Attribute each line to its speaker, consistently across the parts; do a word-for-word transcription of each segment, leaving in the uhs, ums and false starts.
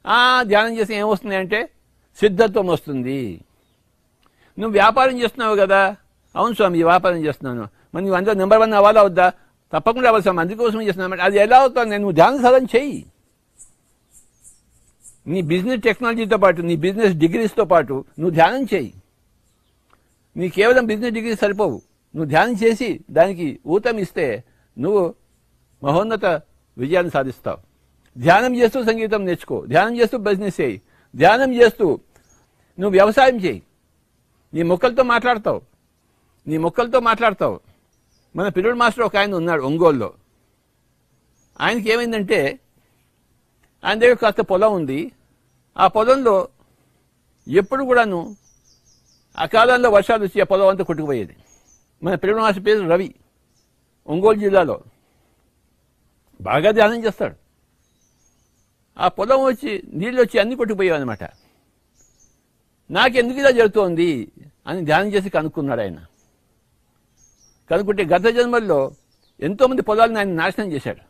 Speaker 1: ధ్యానం చేస్తే ఏమొస్తుంది అంటే సిద్ధత్వం వస్తుంది. నువ్వు వ్యాపారం చేస్తున్నావు కదా, అవును స్వామి వ్యాపారం చేస్తున్నాను, మరి నువ్వు అందులో నెంబర్ వన్ అవ్వాలా వద్దా? తప్పకుండా అవ్వాలి స్వామి, అందుకోసం చేస్తున్నాను. అది ఎలా అవుతుంది? నువ్వు ధ్యాన సాధన చెయ్యి. నీ బిజినెస్ టెక్నాలజీతో పాటు, నీ బిజినెస్ డిగ్రీస్తో పాటు నువ్వు ధ్యానం చేయి. నీ కేవలం బిజినెస్ డిగ్రీ సరిపోవు, నువ్వు ధ్యానం చేసి దానికి ఊతం ఇస్తే నువ్వు మహోన్నత విజయాన్ని సాధిస్తావు. ధ్యానం చేస్తూ సంగీతం నేర్చుకో, ధ్యానం చేస్తూ బిజినెస్ చేయి, ధ్యానం చేస్తూ నువ్వు వ్యవసాయం చేయి. నీ మొక్కలతో మాట్లాడతావు, నీ మొక్కలతో మాట్లాడతావు. మన పిల్లడు మాస్టర్ ఒక ఆయన ఉన్నాడు ఒంగోలులో. ఆయనకి ఏమైందంటే ఆయన దగ్గర కాస్త పొలం ఉంది. ఆ పొలంలో ఎప్పుడు కూడాను అకాలంలో వర్షాలు వచ్చి ఆ పొలం అంతా కొట్టుకుపోయేది. మన పిల్లడు మాస్టర్ పేరు రవి, ఒంగోలు జిల్లాలో బాగా ధ్యానం చేస్తాడు. ఆ పొలం వచ్చి నీళ్ళు వచ్చి అన్ని కొట్టుకుపోయావు అనమాట. నాకెందుకు ఇలా జరుగుతోంది అని ధ్యానం చేసి కనుక్కున్నాడు ఆయన. కనుక్కుంటే గత జన్మల్లో ఎంతోమంది పొలాలను ఆయన నాశనం చేశాడు.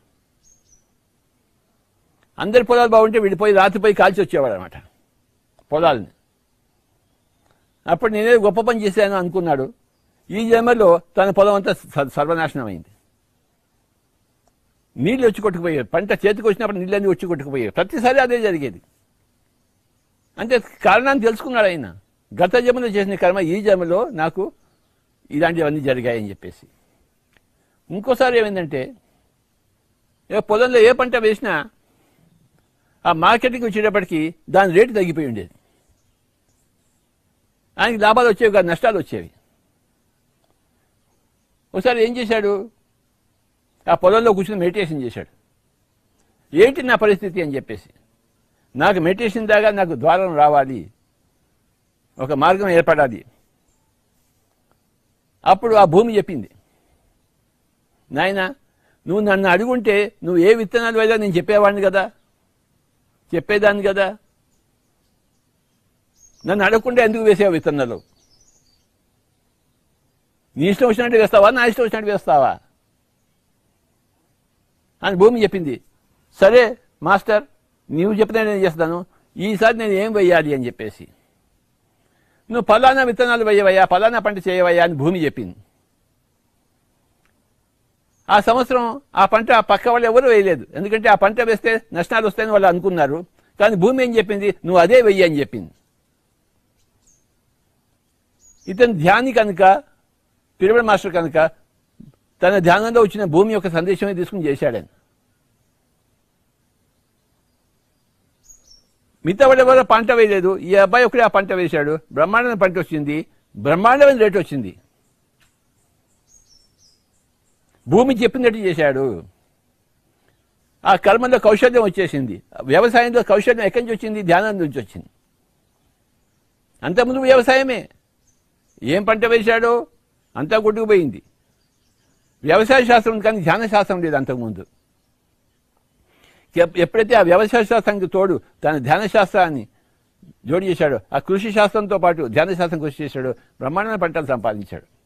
Speaker 1: అందరి పొలాలు బాగుంటే విడిపోయి రాత్రిపోయి కాల్చి వచ్చేవాడు అనమాట పొలాలని. అప్పుడు నేనే గొప్ప పని చేశాను అనుకున్నాడు. ఈ జన్మలో తన పొలం అంతా సర్వనాశనం అయింది. నీళ్ళు వచ్చి కొట్టుకుపోయాయి, పంట చేతికి వచ్చినప్పుడు నీళ్ళన్నీ వచ్చి కొట్టుకుపోయాయి. ప్రతిసారి అదే జరిగేది. అంటే కారణాన్ని తెలుసుకున్నాడు ఆయన. గత జన్మలో చేసిన కర్మ ఈ జన్మలో నాకు ఇలాంటివన్నీ జరిగాయని చెప్పేసి. ఇంకోసారి ఏమైందంటే పొలంలో ఏ పంట వేసినా ఆ మార్కెటింగ్ వచ్చేటప్పటికి దాని రేటు తగ్గిపోయి ఉండేది. ఆయనకి లాభాలు వచ్చేవి కాదు, నష్టాలు వచ్చేవి. ఒకసారి ఏం చేశాడు, ఆ పొలంలో కూర్చొని మెడిటేషన్ చేశాడు. ఏంటి నా పరిస్థితి అని చెప్పేసి. నాకు మెడిటేషన్ దాకా నాకు ద్వారం రావాలి, ఒక మార్గం ఏర్పడాలి. అప్పుడు ఆ భూమి చెప్పింది, నాయన నువ్వు నన్ను అడుగుంటే నువ్వు ఏ విత్తనాలు వేదా నేను చెప్పేవాడిని కదా, చెప్పేదాన్ని కదా. నన్ను అడగకుండా ఎందుకు వేసావు విత్తనాలు? నీ ఇష్టం వచ్చినట్టు వేస్తావా, నా ఇష్టం వచ్చినట్టు వేస్తావా అని భూమి చెప్పింది. సరే మాస్టర్, నీవు చెప్పినా నేను చేస్తాను, ఈసారి నేను ఏం వెయ్యాలి అని చెప్పేసి. నువ్వు ఫలానా విత్తనాలు వేయవయ్యా, ఫలానా పంట చేయవయ్యా అని భూమి చెప్పింది. ఆ సంవత్సరం ఆ పంట ఆ పక్క వాళ్ళు ఎవరు వేయలేదు, ఎందుకంటే ఆ పంట వేస్తే నష్టాలు వస్తాయని వాళ్ళు అనుకున్నారు. కానీ భూమి ఏం చెప్పింది, నువ్వు అదే వెయ్యి అని చెప్పింది. ఇతను ధ్యాని కనుక, పిరమిడ్ మాస్టర్ కనుక తన ధ్యానంలో వచ్చిన భూమి యొక్క సందేశమే తీసుకుని చేశాడని. మిగతా వాళ్ళు ఎవరో పంట వేయలేదు, ఈ అబ్బాయి ఒకడే ఆ పంట వేశాడు. బ్రహ్మాండమైన పంట వచ్చింది, బ్రహ్మాండమైన రేటు వచ్చింది. భూమి చెప్పినట్టు చేశాడు. ఆ కర్మలో కౌశల్యం వచ్చేసింది. వ్యవసాయంలో కౌశల్యం ఎక్కడి నుంచి వచ్చింది? ధ్యానం నుంచి వచ్చింది. అంతకుముందు వ్యవసాయమే, ఏం పంట వేశాడో అంతా కొట్టుకుపోయింది. వ్యవసాయ శాస్త్రం కానీ ధ్యాన శాస్త్రం లేదు అంతకుముందు. ఎప్పుడైతే ఆ వ్యవసాయ శాస్త్రానికి తోడు తన ధ్యాన శాస్త్రాన్ని జోడి చేశాడో, ఆ కృషి శాస్త్రంతో పాటు ధ్యాన శాస్త్రం కృషి చేశాడో, బ్రహ్మాండమైన పంటలు సంపాదించాడు.